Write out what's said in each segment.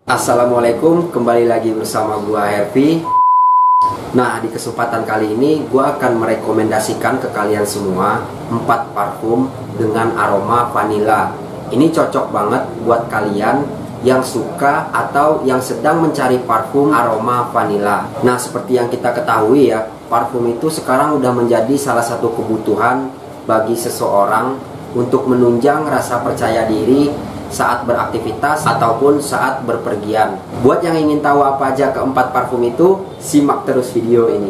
Assalamualaikum, kembali lagi bersama gua Hervi. Nah, di kesempatan kali ini gua akan merekomendasikan ke kalian semua 4 parfum dengan aroma vanila. Ini cocok banget buat kalian yang suka atau yang sedang mencari parfum aroma vanila. Nah, seperti yang kita ketahui ya, parfum itu sekarang udah menjadi salah satu kebutuhan bagi seseorang untuk menunjang rasa percaya diri saat beraktivitas ataupun saat berpergian. Buat yang ingin tahu apa aja keempat parfum itu, simak terus video ini.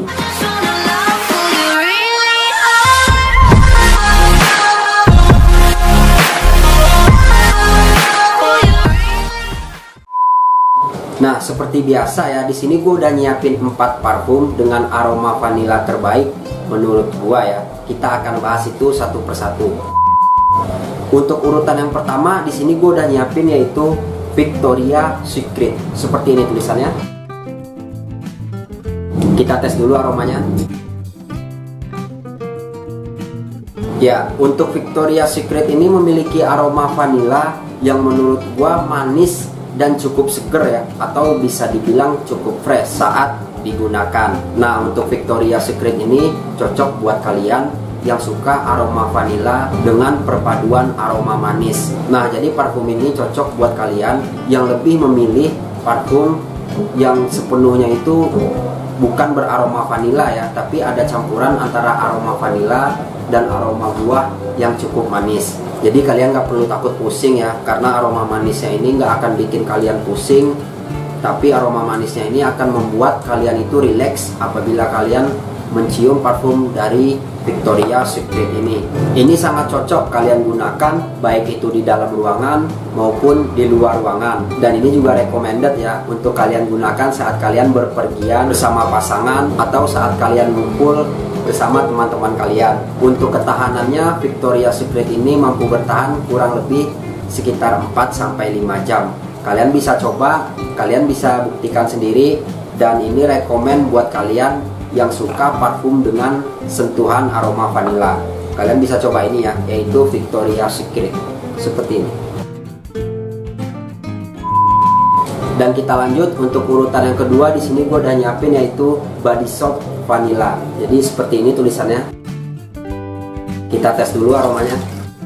Nah, seperti biasa ya, di sini gue udah nyiapin 4 parfum dengan aroma vanila terbaik menurut gue ya. Kita akan bahas itu satu persatu. Untuk urutan yang pertama di sini gue udah nyiapin yaitu Victoria Secret. Seperti ini tulisannya. Kita tes dulu aromanya. Ya, untuk Victoria Secret ini memiliki aroma vanila yang menurut gue manis dan cukup seger ya, atau bisa dibilang cukup fresh saat digunakan. Nah, untuk Victoria Secret ini cocok buat kalian yang suka aroma vanila dengan perpaduan aroma manis. Nah, jadi parfum ini cocok buat kalian yang lebih memilih parfum yang sepenuhnya itu bukan beraroma vanila ya, tapi ada campuran antara aroma vanila dan aroma buah yang cukup manis. Jadi kalian nggak perlu takut pusing ya, karena aroma manisnya ini nggak akan bikin kalian pusing, tapi aroma manisnya ini akan membuat kalian itu rileks apabila kalian mencium parfum dari Victoria Secret ini. Ini sangat cocok kalian gunakan baik itu di dalam ruangan maupun di luar ruangan. Dan ini juga recommended ya untuk kalian gunakan saat kalian berpergian bersama pasangan atau saat kalian ngumpul bersama teman-teman kalian. Untuk ketahanannya, Victoria Secret ini mampu bertahan kurang lebih sekitar 4-5 jam. Kalian bisa coba, kalian bisa buktikan sendiri, dan ini rekomen buat kalian yang suka parfum dengan sentuhan aroma vanila. Kalian bisa coba ini ya, yaitu Victoria Secret. Seperti ini. Dan kita lanjut untuk urutan yang kedua. Di sini gue udah nyiapin yaitu Body Shop Vanilla. Jadi seperti ini tulisannya. Kita tes dulu aromanya.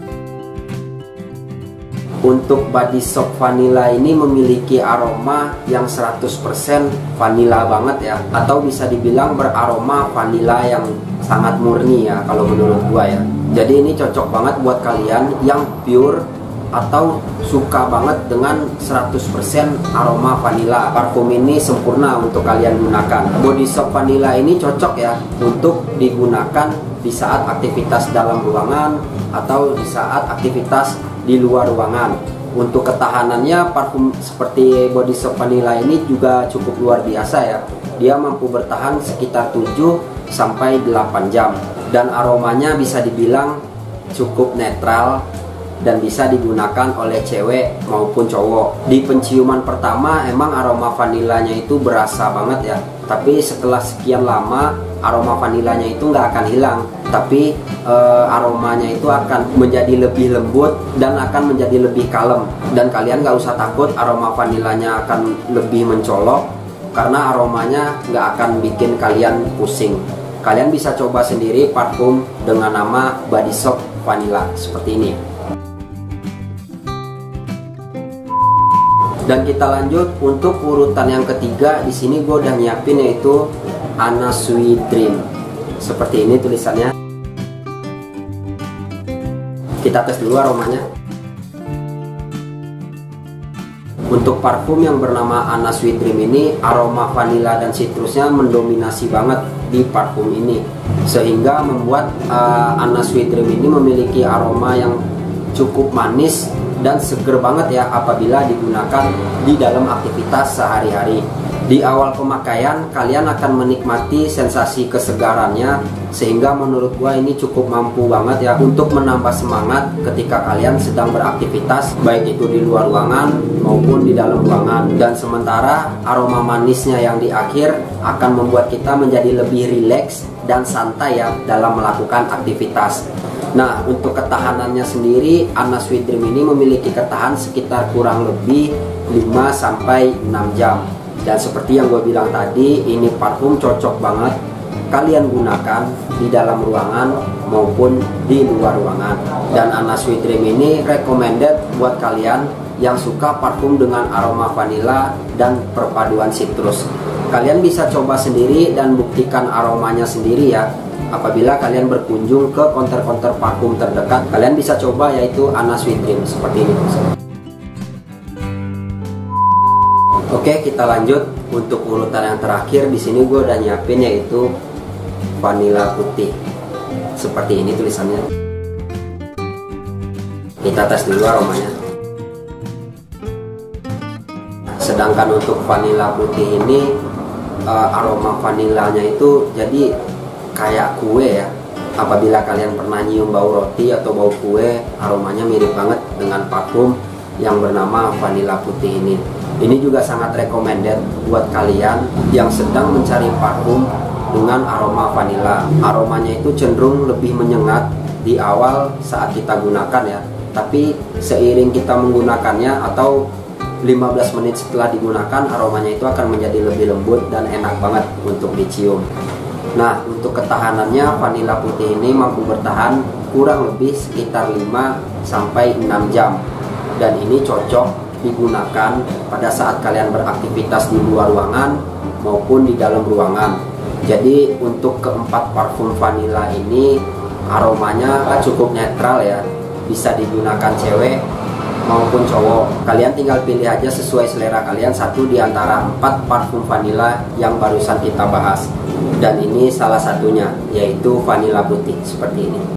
Untuk Body Shop Vanilla ini memiliki aroma yang 100% vanilla banget ya, atau bisa dibilang beraroma vanilla yang sangat murni ya kalau menurut gua ya. Jadi ini cocok banget buat kalian yang pure atau suka banget dengan 100% aroma vanilla. Parfum ini sempurna untuk kalian gunakan. Body Shop Vanilla ini cocok ya untuk digunakan di saat aktivitas dalam ruangan atau di saat aktivitas di luar ruangan. Untuk ketahanannya, parfum seperti Body Shop Vanilla ini juga cukup luar biasa ya. Dia mampu bertahan sekitar 7-8 jam. Dan aromanya bisa dibilang cukup netral dan bisa digunakan oleh cewek maupun cowok. Di penciuman pertama emang aroma vanilanya itu berasa banget ya, tapi setelah sekian lama aroma vanilanya itu nggak akan hilang, tapi aromanya itu akan menjadi lebih lembut dan akan menjadi lebih kalem. Dan kalian nggak usah takut aroma vanilanya akan lebih mencolok, karena aromanya nggak akan bikin kalian pusing. Kalian bisa coba sendiri parfum dengan nama Body Shop Vanilla seperti ini. Dan kita lanjut untuk urutan yang ketiga. Di sini gue udah nyiapin yaitu Anna Sweet Dream. Seperti ini tulisannya. Kita tes dulu aromanya. Untuk parfum yang bernama Anna Sweet Dream ini, aroma vanila dan citrusnya mendominasi banget di parfum ini, sehingga membuat Anna Sweet Dream ini memiliki aroma yang cukup manis dan seger banget ya apabila digunakan di dalam aktivitas sehari-hari. Di awal pemakaian kalian akan menikmati sensasi kesegarannya, sehingga menurut gua ini cukup mampu banget ya untuk menambah semangat ketika kalian sedang beraktivitas, baik itu di luar ruangan maupun di dalam ruangan. Dan sementara aroma manisnya yang di akhir akan membuat kita menjadi lebih rileks dan santai ya dalam melakukan aktivitas. Nah, untuk ketahanannya sendiri, Anna Sweet Dream ini memiliki ketahan sekitar kurang lebih 5-6 jam. Dan seperti yang gue bilang tadi, ini parfum cocok banget kalian gunakan di dalam ruangan maupun di luar ruangan. Dan Anna Sweet Dream ini recommended buat kalian yang suka parfum dengan aroma vanila dan perpaduan citrus. Kalian bisa coba sendiri dan buktikan aromanya sendiri ya. Apabila kalian berkunjung ke counter-counter parfum terdekat, kalian bisa coba yaitu Anna Sweet Dream seperti ini. Oke, kita lanjut untuk urutan yang terakhir. Di sini gue udah nyiapin yaitu vanila putih. Seperti ini tulisannya. Kita tes dulu aromanya. Sedangkan untuk vanila putih ini aroma vanilanya itu jadi kayak kue ya. Apabila kalian pernah nyium bau roti atau bau kue, aromanya mirip banget dengan parfum yang bernama vanila putih ini. Ini juga sangat recommended buat kalian yang sedang mencari parfum dengan aroma vanila. Aromanya itu cenderung lebih menyengat di awal saat kita gunakan ya. Tapi seiring kita menggunakannya atau 15 menit setelah digunakan, aromanya itu akan menjadi lebih lembut dan enak banget untuk dicium. Nah, untuk ketahanannya, vanila putih ini mampu bertahan kurang lebih sekitar 5-6 jam. Dan ini cocok digunakan pada saat kalian beraktivitas di luar ruangan maupun di dalam ruangan. Jadi untuk keempat parfum vanila ini aromanya cukup netral ya, bisa digunakan cewek maupun cowok. Kalian tinggal pilih aja sesuai selera kalian satu di antara 4 parfum vanila yang barusan kita bahas. Dan ini salah satunya, yaitu vanila putih seperti ini.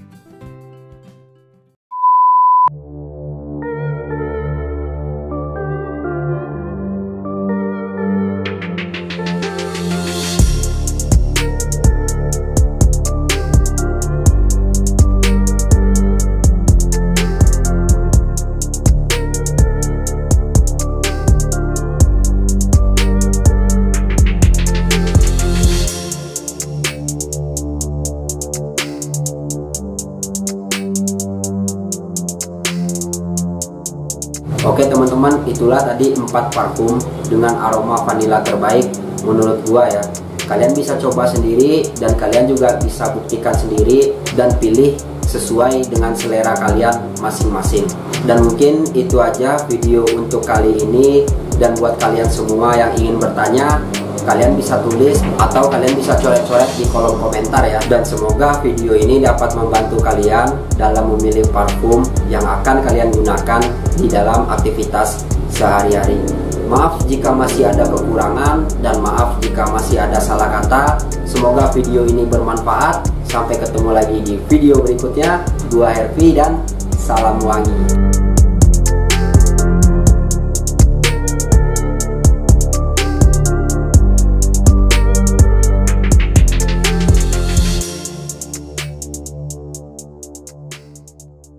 Oke teman-teman, itulah tadi 4 parfum dengan aroma vanila terbaik menurut gua ya. Kalian bisa coba sendiri dan kalian juga bisa buktikan sendiri dan pilih sesuai dengan selera kalian masing-masing. Dan mungkin itu aja video untuk kali ini. Dan buat kalian semua yang ingin bertanya, kalian bisa tulis atau kalian bisa coret-coret di kolom komentar ya. Dan semoga video ini dapat membantu kalian dalam memilih parfum yang akan kalian gunakan di dalam aktivitas sehari-hari. Maaf jika masih ada kekurangan dan maaf jika masih ada salah kata. Semoga video ini bermanfaat. Sampai ketemu lagi di video berikutnya. Gua Hervi dan salam wangi.